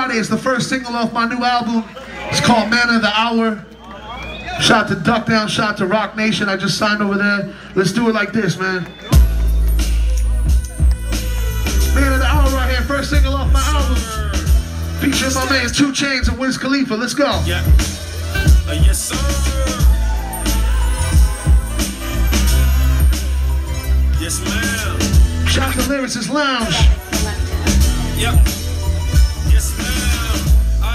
Friday. It's the first single off my new album. It's called Man of the Hour. Shout to Duck Down, shout to Rock Nation. I just signed over there. Let's do it like this, man. Man of the Hour right here, first single off my album. Featuring my man 2 Chainz and Wiz Khalifa. Let's go. Yeah. Yes, sir. Yes, ma'am. Shout to Lyricist Lounge. Yep. Yes, ma'am. I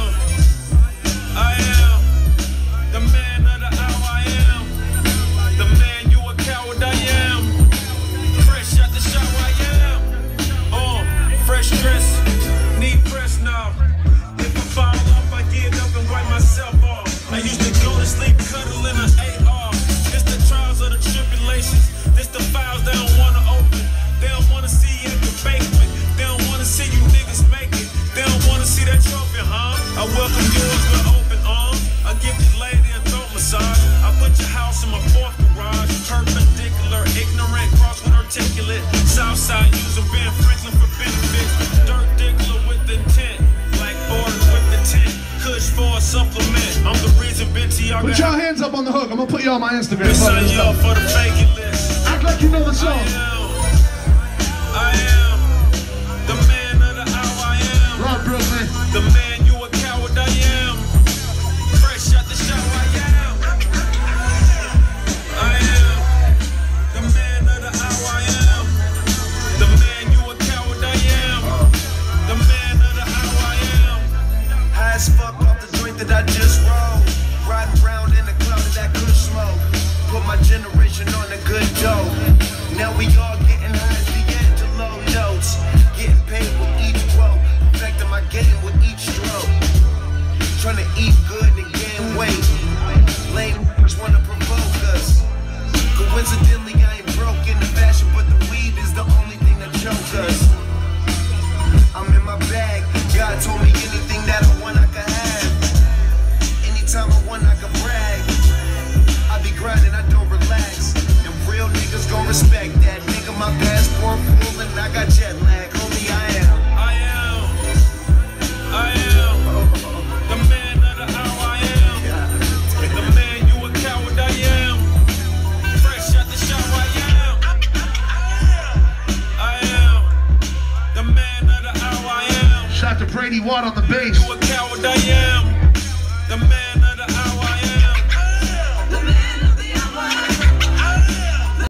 am the man of the hour. I am the man. You a coward. I am fresh out the shower. I am fresh dress. Need press now. If I fall off, I get up and wipe myself off. I used to go to sleep cuddling an AR. It's the trials of the tribulations. This the files they don't wanna open. They don't wanna see you in the basement. They don't wanna see you niggas make it. They don't wanna see that trophy, huh? I welcome yours with open arms. I give the lady a throat massage. I put your house in my 4th garage. Perpendicular, ignorant, cross with articulate. Southside using Ben Franklin for benefits. Dirt diggler with intent. Black border with the tent. Kush for a supplement. I'm the reason Betsy y'all put y'all hands up on the hook. I'm gonna put you on my Instagram. Sign you up for the fake list. Act like you know the song. I am the man of the hour. I am Rock Brooklyn. The man, you a coward. I am fresh out the shower. I am the man of the hour. I am the man, you a coward. I am the man of the hour. I am high as fuck off the joint that I just rolled. Riding around in the cloud of that good smoke. Put my generation on a good dough. Now we all getting high as D'Angelo notes. Getting paid with each quote. Perfecting my game with each stroke. Trying to eat good and gain weight. Lame just wanna provoke us. Coincidentally, I ain't broke in the fashion, but the weed is the only thing that choke us. I'm in my bag. God told me anything that I want, I can have. Anytime I want, I can brag. I be grinding, I don't relax. And real niggas gon' respect that. Nigga, my passport full and I got jet lag. Homie, I am the man of the hour. I am the man, you a coward. I am fresh out the shower. I am the man of the hour. I am. Shout to Brady Watt on the bass. You a coward. I am